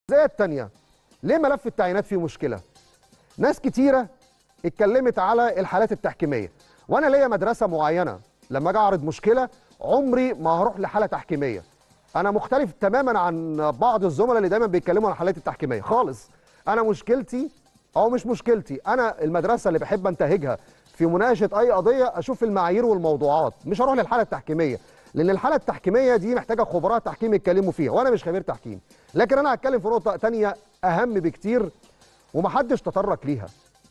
زي التانية. ليه ملف التعيينات فيه مشكلة؟ ناس كتيرة اتكلمت على الحالات التحكيمية، وانا ليا مدرسة معينة لما اجي اعرض مشكلة عمري ما هروح لحالة تحكيمية. انا مختلف تماما عن بعض الزملاء اللي دايما بيتكلموا عن الحالات التحكيمية خالص. انا مشكلتي او مش مشكلتي، انا المدرسة اللي بحب انتهجها في مناقشة اي قضية اشوف المعايير والموضوعات، مش هروح للحالة التحكيمية، لان الحالة التحكيمية دي محتاجة خبراء تحكيم يتكلموا فيها، وانا مش خبير تحكيم. لكن انا هتكلم في نقطة تانية اهم بكتير ومحدش تطرق ليها.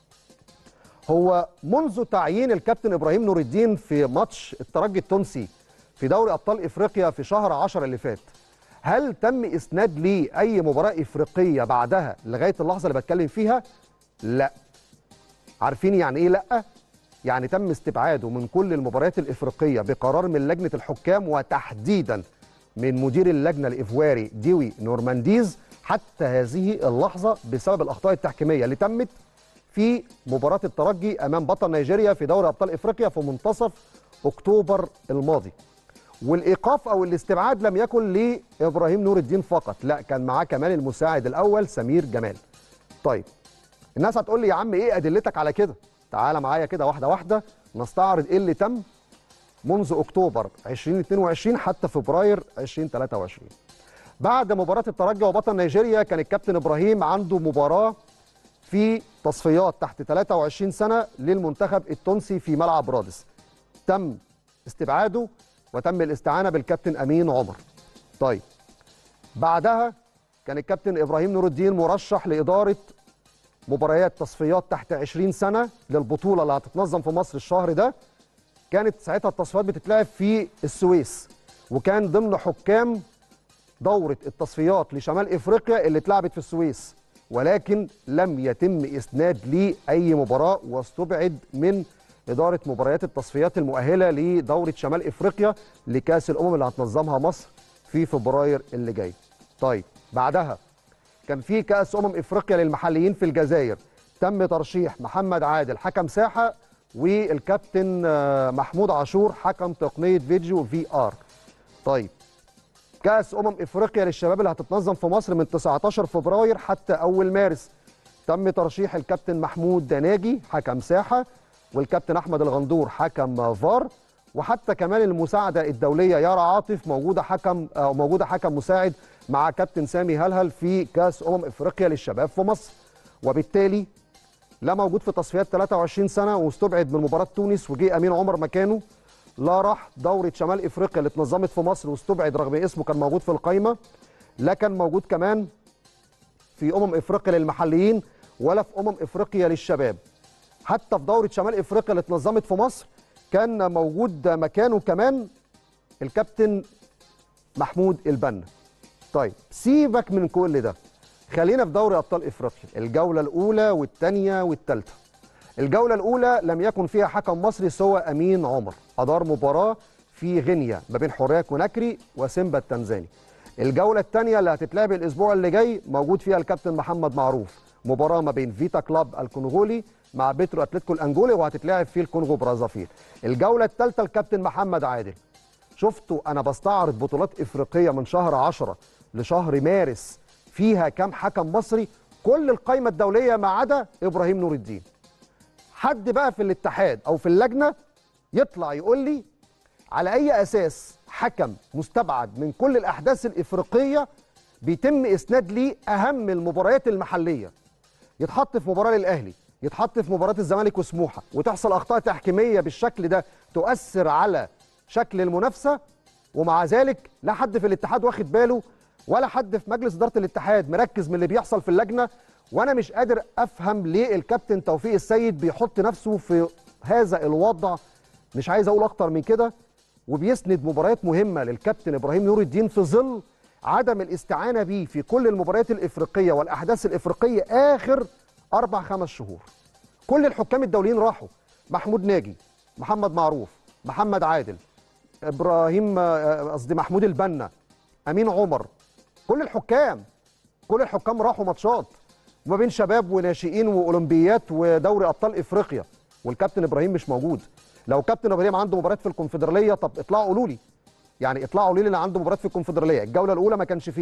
هو منذ تعيين الكابتن ابراهيم نور الدين في ماتش الترجي التونسي في دوري ابطال افريقيا في شهر 10 اللي فات، هل تم اسناد ليه اي مباراه افريقيه بعدها لغايه اللحظه اللي بتكلم فيها؟ لا. عارفين يعني ايه لا؟ يعني تم استبعاده من كل المباريات الافريقيه بقرار من لجنه الحكام، وتحديدا من مدير اللجنه الايفواري ديوي نورمانديز حتى هذه اللحظه بسبب الاخطاء التحكيميه اللي تمت في مباراة الترجي أمام بطل نيجيريا في دوري أبطال إفريقيا في منتصف أكتوبر الماضي. والإيقاف أو الاستبعاد لم يكن لإبراهيم نور الدين فقط، لا، كان معاه كمان المساعد الأول سمير جمال. طيب الناس هتقول لي يا عم إيه أدلتك على كده؟ تعالى معايا كده واحدة واحدة نستعرض إيه اللي تم منذ أكتوبر 2022 حتى فبراير 2023. بعد مباراة الترجي وبطل نيجيريا كان الكابتن إبراهيم عنده مباراة في تصفيات تحت 23 سنة للمنتخب التونسي في ملعب رادس، تم استبعاده وتم الاستعانة بالكابتن أمين عمر. طيب بعدها كان الكابتن إبراهيم نور الدين مرشح لإدارة مباريات تصفيات تحت 20 سنة للبطولة اللي هتتنظم في مصر الشهر ده. كانت ساعتها التصفيات بتتلعب في السويس، وكان ضمن حكام دورة التصفيات لشمال إفريقيا اللي اتلعبت في السويس، ولكن لم يتم إسناد ليه أي مباراة واستبعد من إدارة مباريات التصفيات المؤهلة لدورة شمال إفريقيا لكأس الأمم اللي هتنظمها مصر في فبراير اللي جاي. طيب بعدها كان في كأس إفريقيا للمحليين في الجزائر، تم ترشيح محمد عادل حكم ساحة والكابتن محمود عاشور حكم تقنية فيديو VR. طيب كأس إفريقيا للشباب اللي هتتنظم في مصر من 19 فبراير حتى أول مارس، تم ترشيح الكابتن محمود دناجي حكم ساحة والكابتن أحمد الغندور حكم فار، وحتى كمان المساعدة الدولية يارا عاطف موجودة حكم مساعد مع كابتن سامي هلهل في كأس إفريقيا للشباب في مصر. وبالتالي لا موجود في تصفيات 23 سنة واستبعد من مباراة تونس وجي أمين عمر مكانه، لا راح دورة شمال إفريقيا اللي اتنظمت في مصر واستبعد رغم اسمه كان موجود في القايمة، لا كان موجود كمان في إفريقيا للمحليين ولا في إفريقيا للشباب. حتى في دورة شمال إفريقيا اللي اتنظمت في مصر كان موجود مكانه كمان الكابتن محمود البنا. طيب سيبك من كل ده، خلينا في دوري أبطال إفريقيا الجولة الأولى والثانية والثالثة. الجولة الأولى لم يكن فيها حكم مصري سوى أمين عمر، أدار مباراة في غينيا ما بين حورية كوناكري وسيمبا التنزاني. الجولة الثانية اللي هتتلعب الأسبوع اللي جاي موجود فيها الكابتن محمد معروف، مباراة ما بين فيتا كلاب الكونغولي مع بيترو أتلتيكو الأنجولي وهتتلعب في الكونغو برازافيل. الجولة الثالثة الكابتن محمد عادل. شفتوا أنا بستعرض بطولات إفريقية من شهر 10 لشهر مارس فيها كام حكم مصري؟ كل القائمة الدولية ما عدا إبراهيم نور الدين. حد بقى في الاتحاد او في اللجنه يطلع يقول لي على اي اساس حكم مستبعد من كل الاحداث الافريقيه بيتم اسناد ليه اهم المباريات المحليه، يتحط في مباراه للاهلي، يتحط في مباراه الزمالك وسموحه، وتحصل اخطاء تحكيميه بالشكل ده تؤثر على شكل المنافسه، ومع ذلك لا حد في الاتحاد واخد باله ولا حد في مجلس اداره الاتحاد مركز من اللي بيحصل في اللجنه. وانا مش قادر افهم ليه الكابتن توفيق السيد بيحط نفسه في هذا الوضع، مش عايز اقول اكتر من كده، وبيسند مباريات مهمه للكابتن ابراهيم نور الدين في ظل عدم الاستعانه بيه في كل المباريات الافريقيه والاحداث الافريقيه اخر 4-5 شهور. كل الحكام الدوليين راحوا، محمود ناجي، محمد معروف، محمد عادل، ابراهيم محمود البنا، امين عمر، كل الحكام راحوا ماتشات وما بين شباب وناشئين واولمبيات ودوري ابطال افريقيا، والكابتن ابراهيم مش موجود. لو كابتن ابراهيم عنده مباراه في الكونفدراليه طب اطلعوا قولوا لي، يعني اطلعوا قولوا لي اللي عنده مباراه في الكونفدراليه. الجوله الاولى ما كانش فيها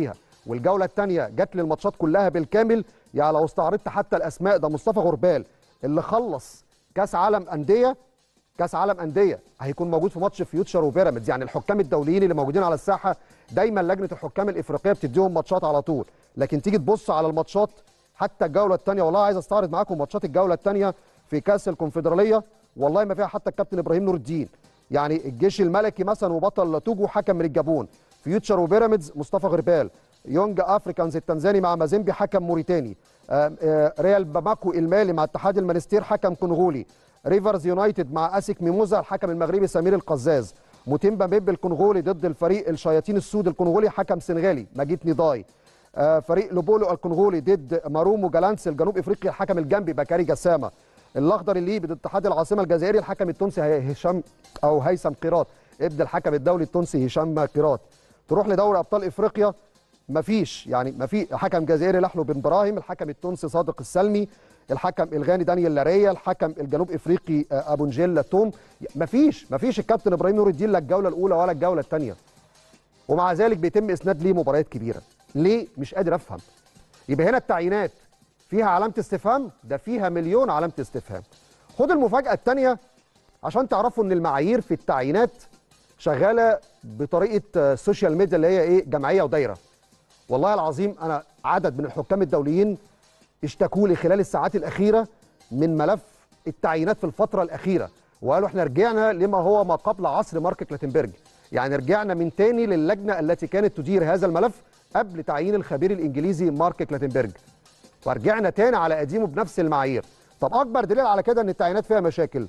والجوله الثانيه جت للماتشات كلها بالكامل، يعني لو استعرضت حتى الاسماء، ده مصطفى غربال اللي خلص كاس عالم انديه، كاس عالم انديه هيكون موجود في ماتش فيوتشر وبيراميدز. يعني الحكام الدوليين اللي موجودين على الساحه دايما لجنه الحكام الافريقيه بتديهم ماتشات على طول، لكن تيجي تبص على الماتشات حتى الجوله الثانيه، والله عايز استعرض معاكم ماتشات الجوله الثانيه في كاس الكونفدراليه، والله ما فيها حتى الكابتن ابراهيم نور الدين. يعني الجيش الملكي مثلا وبطل توجو حكم من الجابون، فيوتشر وبيراميدز مصطفى غربال، يونج افريكانز التنزاني مع مازيمبي حكم موريتاني، ريال باماكو المالي مع اتحاد المنستير حكم كونغولي، ريفرز يونايتد مع اسك ميموزا الحكم المغربي سمير القزاز، موتيمبا ميب الكونغولي ضد الفريق الشياطين السود الكونغولي حكم سنغالي ماجيت نيداي، فريق لوبولو الكونغولي ضد مارومو جالانس الجنوب افريقي الحكم الجنبي بكاري جسامه، الاخضر الليبي ضد اتحاد العاصمه الجزائري الحكم التونسي هشام او هيثم قيراط ابن الحكم الدولي التونسي هشام قيراط. تروح لدوري ابطال افريقيا مفيش، يعني مفيش حكم جزائري لحلو بن براهيم، الحكم التونسي صادق السلمي، الحكم الغاني دانيال لاريا، الحكم الجنوب افريقي ابو نجيل توم. مفيش الكابتن ابراهيم نور الدين لا الجوله الاولى ولا الجوله الثانيه، ومع ذلك بيتم اسناد ليه مباريات كبيره. ليه؟ مش قادر افهم. يبقى هنا التعيينات فيها علامه استفهام، ده فيها مليون علامه استفهام. خد المفاجاه الثانيه عشان تعرفوا ان المعايير في التعيينات شغاله بطريقه السوشيال ميديا اللي هي ايه، جمعيه ودايره. والله العظيم انا عدد من الحكام الدوليين اشتكوا لي خلال الساعات الاخيره من ملف التعيينات في الفتره الاخيره، وقالوا احنا رجعنا لما هو ما قبل عصر مارك كلاتنبرج، يعني رجعنا من تاني للجنه التي كانت تدير هذا الملف قبل تعيين الخبير الانجليزي مارك كلاتنبرج، ورجعنا تاني على قديمه بنفس المعايير. طب اكبر دليل على كده ان التعيينات فيها مشاكل،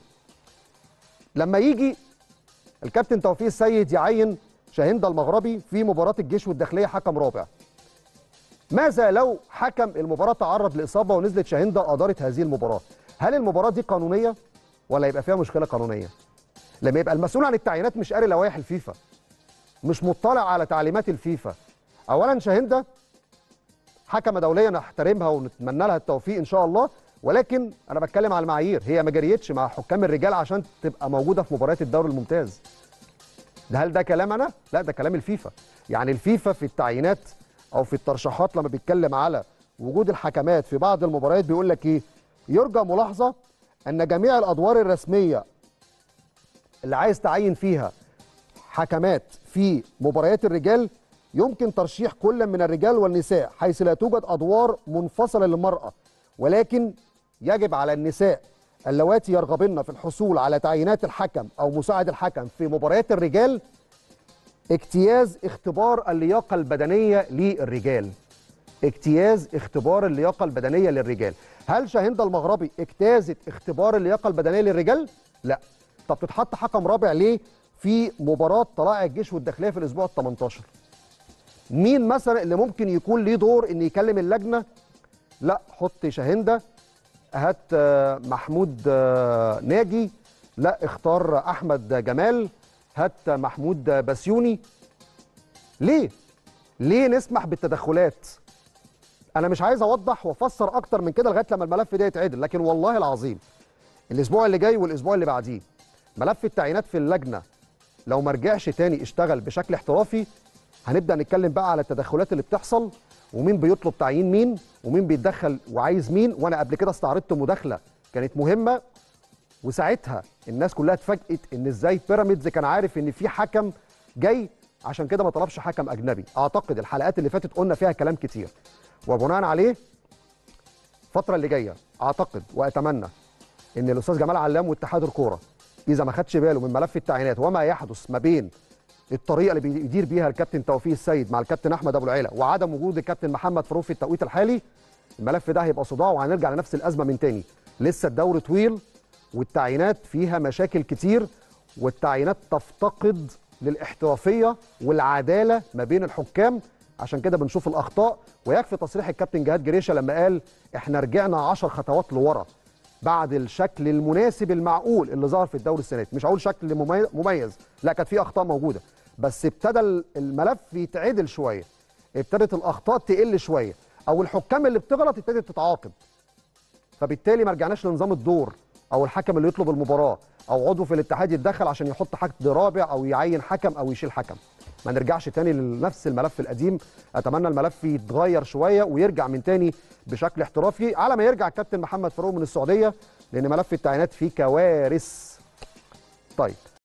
لما يجي الكابتن توفيق السيد يعين شاهندة المغربي في مباراه الجيش والداخليه حكم رابع، ماذا لو حكم المباراه تعرض لاصابه ونزلت شاهندة ادارت هذه المباراه؟ هل المباراه دي قانونيه ولا يبقى فيها مشكله قانونيه؟ لما يبقى المسؤول عن التعيينات مش قاري لوائح الفيفا، مش مطلع على تعليمات الفيفا. اولا شاهندة حكمه دوليه نحترمها ونتمنى لها التوفيق ان شاء الله، ولكن انا بتكلم على المعايير، هي ما جريتش مع حكام الرجال عشان تبقى موجوده في مباريات الدوري الممتاز. ده هل ده كلام انا؟ لا، ده كلام الفيفا. يعني الفيفا في التعيينات او في الترشيحات لما بيتكلم على وجود الحكمات في بعض المباريات بيقول لك ايه؟ يرجى ملاحظه ان جميع الادوار الرسميه اللي عايز تعين فيها حكمات في مباريات الرجال يمكن ترشيح كل من الرجال والنساء، حيث لا توجد ادوار منفصله للمراه، ولكن يجب على النساء اللواتي يرغبن في الحصول على تعيينات الحكم او مساعد الحكم في مباريات الرجال اجتياز اختبار اللياقه البدنيه للرجال. اجتياز اختبار اللياقه البدنيه للرجال. هل شاهندة المغربي اجتازت اختبار اللياقه البدنيه للرجال؟ لا. طب تتحط حكم رابع ليه في مباراه طلائع الجيش والداخليه في الاسبوع ال 18؟ مين مثلا اللي ممكن يكون ليه دور ان يكلم اللجنه؟ لا، حط شاهندة، هات محمود ناجي، لا اختار احمد جمال، هات محمود بسيوني. ليه نسمح بالتدخلات؟ انا مش عايز اوضح وافسر اكتر من كده لغايه لما الملف ده يتعدل، لكن والله العظيم الاسبوع اللي جاي والاسبوع اللي بعديه ملف التعيينات في اللجنه لو ما رجعش تاني اشتغل بشكل احترافي، هنبدا نتكلم بقى على التدخلات اللي بتحصل ومين بيطلب تعيين مين ومين بيتدخل وعايز مين. وانا قبل كده استعرضت مداخله كانت مهمه، وساعتها الناس كلها اتفاجئت ان ازاي بيراميدز كان عارف ان في حكم جاي، عشان كده ما طلبش حكم اجنبي. اعتقد الحلقات اللي فاتت قلنا فيها كلام كتير، وبناء عليه الفتره اللي جايه اعتقد واتمنى ان الاستاذ جمال علام واتحاد الكوره اذا ما خدش باله من ملف التعيينات وما يحدث ما بين الطريقه اللي بيدير بيها الكابتن توفيق السيد مع الكابتن احمد ابو العيله وعدم وجود الكابتن محمد فاروق في التوقيت الحالي، الملف ده هيبقى صداع وهنرجع لنفس الازمه من تاني. لسه الدوري طويل والتعيينات فيها مشاكل كتير، والتعيينات تفتقد للاحترافيه والعداله ما بين الحكام، عشان كده بنشوف الاخطاء. ويكفي تصريح الكابتن جهاد جريشه لما قال احنا رجعنا 10 خطوات لورا بعد الشكل المناسب المعقول اللي ظهر في الدوري السنه دي. مش هقول شكل مميز، لا، كانت في اخطاء موجوده، بس ابتدى الملف يتعدل شويه، ابتدت الاخطاء تقل شويه، او الحكام اللي بتغلط ابتدت تتعاقب. فبالتالي ما رجعناش لنظام الدور او الحكم اللي يطلب المباراه او عضو في الاتحاد يتدخل عشان يحط حد رابع او يعين حكم او يشيل حكم. ما نرجعش تاني لنفس الملف القديم. اتمنى الملف يتغير شويه ويرجع من تاني بشكل احترافي على ما يرجع الكابتن محمد فاروق من السعوديه، لان ملف التعيينات فيه كوارث. طيب